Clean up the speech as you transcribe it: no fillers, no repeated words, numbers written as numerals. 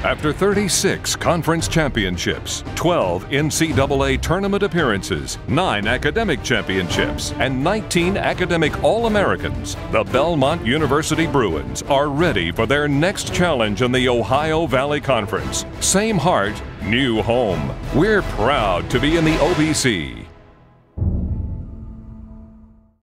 After 36 conference championships, 12 NCAA tournament appearances, 9 academic championships, and 19 academic All-Americans, the Belmont University Bruins are ready for their next challenge in the Ohio Valley Conference. Same heart, new home. We're proud to be in the OVC.